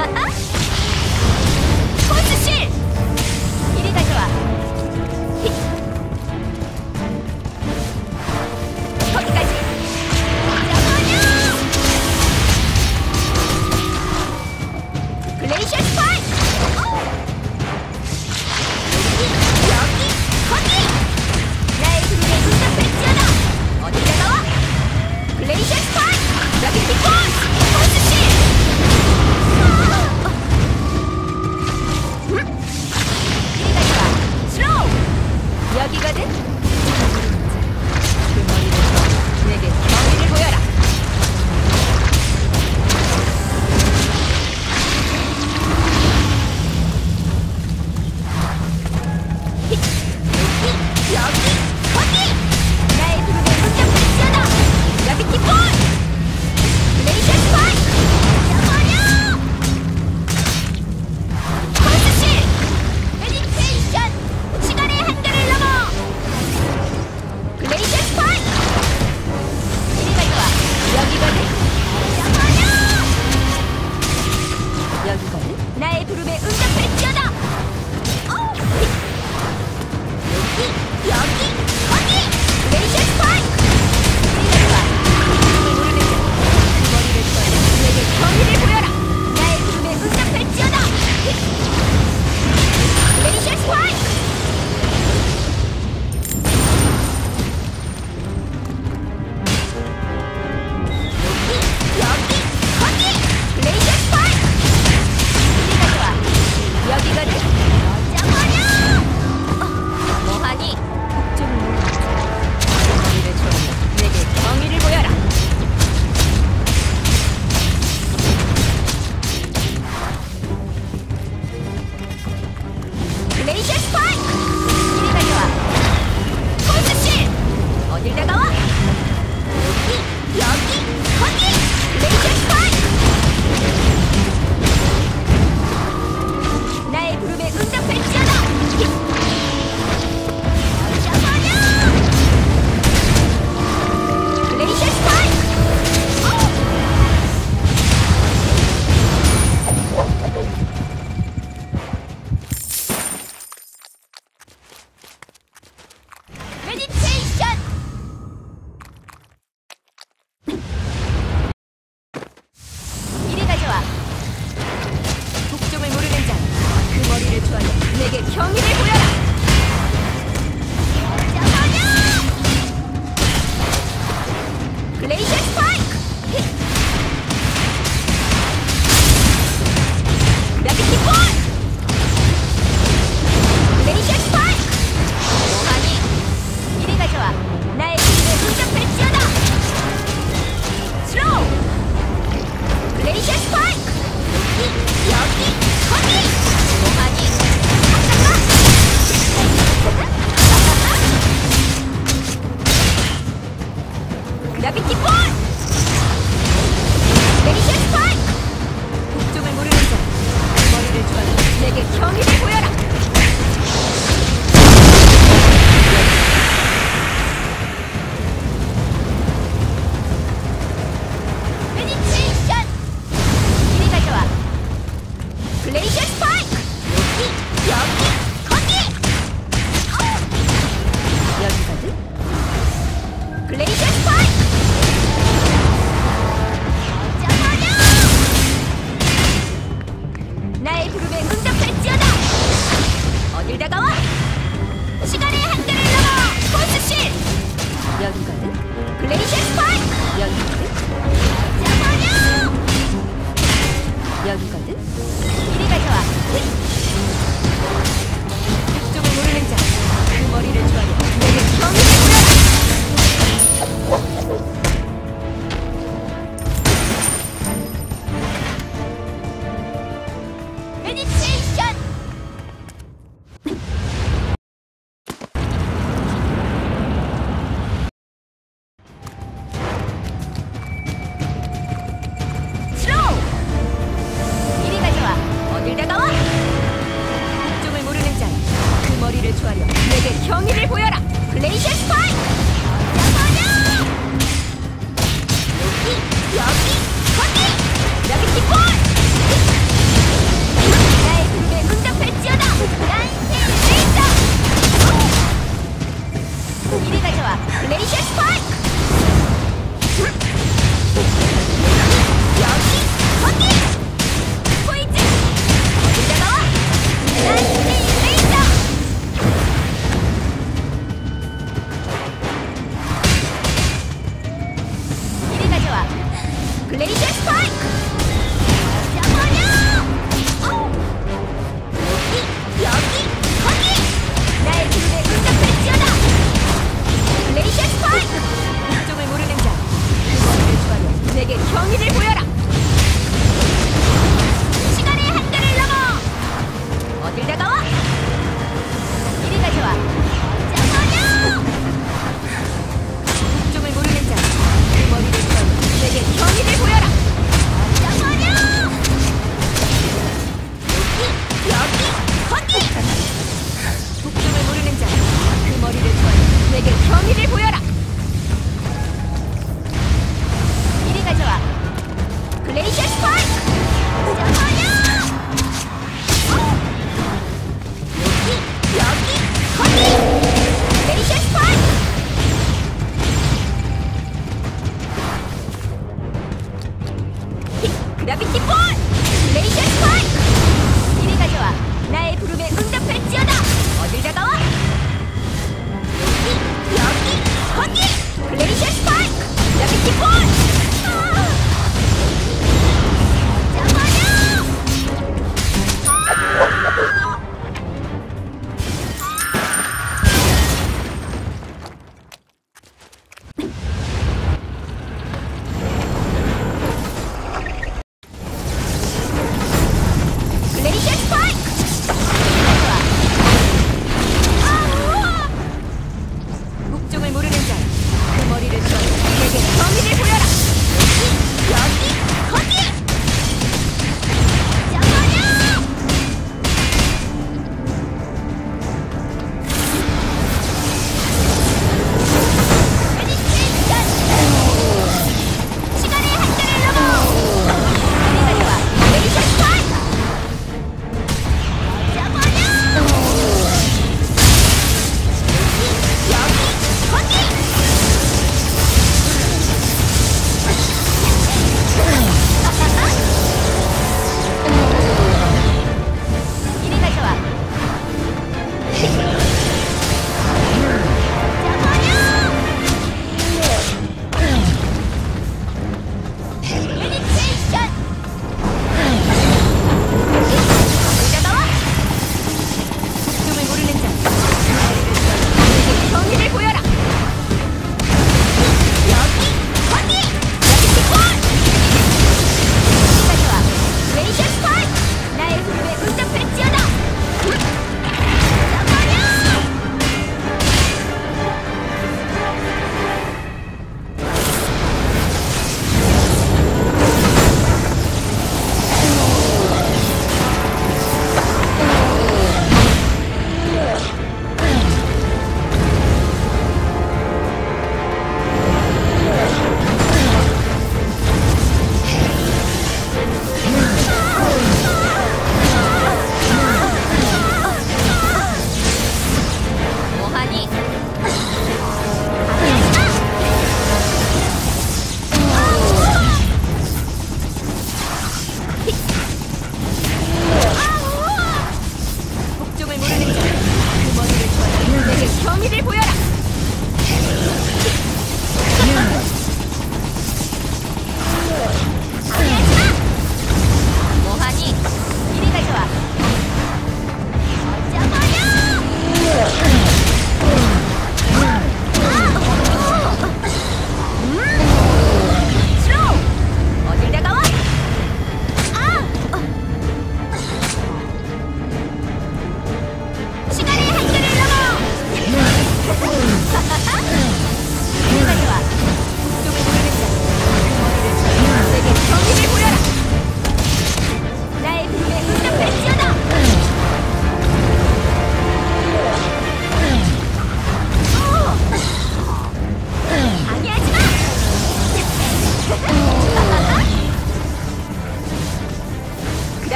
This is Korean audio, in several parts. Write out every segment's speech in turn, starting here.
포스실! 이리 가져와. 거기까지. 글레이셔 스파이크! 여기! 거기! 나의 그림에 눈썹을 찌어다! 어디가 나와? 글레이셔 스파이크! 여기 빅볼! 포스실! 이리 가져와! 슬로우! 여기거든? 그 머리를 쳐 내게 정의를 보여라! 여기! 거기! 나의 구름에 눈썹을 찌어다! 여기 빅볼! 글레이셔 스파이크! 버려! 포스실! 메디테이션! 시간의 한계를 넘어! 글레이셔 스파이크! 이리 가져와! 여기거든? 버려! 여기거든? 나의 부름에 응답할 찌어다! 여기! 거기! 글레이셔 스파이크! 이리 가져와! 이름을 모르는 자 머리를 써야 내게 정의를 보여라! 나의 구름에 응답할 찌어다! 글레이셔 스파이크! 여기! 거기! 글레이셔 스파이크! 이리 가져와! 여기거든? 버려! 뭐하니? 북쪽을 모르는 자 머리를 조아려 내게 정의를 보여라! 글레이셔 스파이크! 이리 가져와! 포스실! 어딜 다가와? 여기! 거기! 글레이셔 스파이크! 나의 부름에 응답할 찌어다! 글레이셔 스파이크! 메디테이션! 이리 가져와! 북쪽을 모르는 자 그 머리를 조아려 내게 경의를 보여라! 글레이셔 스파이크! 여기 킥볼! 글레이셔 스파이크! 뭐하니? 이리 가져와! 나의 그림에 응답할 찌어다! 슬로우! 글레이셔 스파이크! 여기! 거기! 뭐하니? 여기 킥볼! 글레이셔 스파이크! 북쪽을 모르는 자 머리를 조아려 내게 경의를 보여라! 메디테이션! 이리 가져와! 글레이셔 스파이크! 여기! 거기! 여기거든? 글레이셔 스파이크! 나의 부름에 응답할 찌어다! 어딜 다가와? 시간의 한계를 넘어! 포스실! 여기거든? 글레이셔 스파이크! 여기거든? 버려! 여기거든? 이리 가져와! 북쪽을 모르는 자 그 머리를 조아려 내게 경의를 보여라! 메디테이션! 슬로우! 이리 가져와! 어딜 다가와? 북쪽을 모르는 자 그 머리를 조아려 내게 경의를 보여라! 글레이셔 스파이크! 버려! 여기! 거기! 여기 킥볼!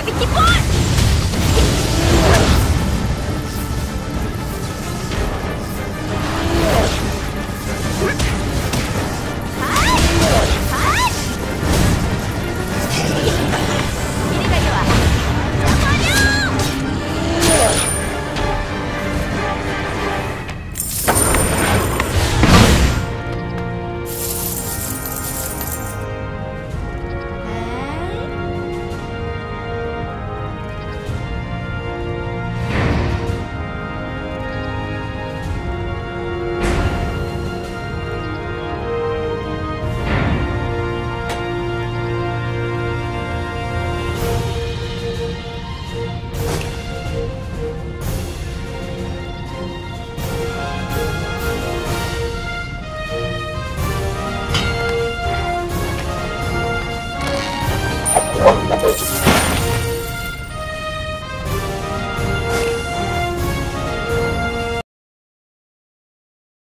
그라비티 볼!